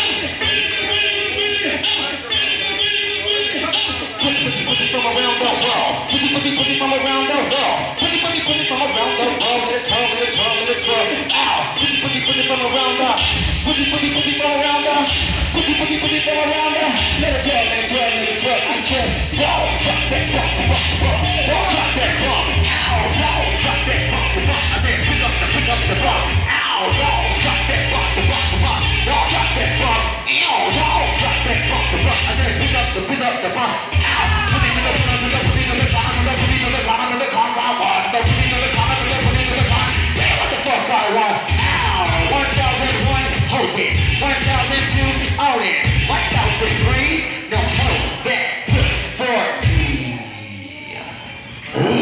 Pussy from around the world. Pussy from around the world. Pussy from around the world. Let it twirl, let it twirl, let it twirl. Ow. Pussy from around the. Pussy from around the. Pussy from around the. Let it twirl, let it twirl, let it twirl. I said, go, drop that, rock, rock.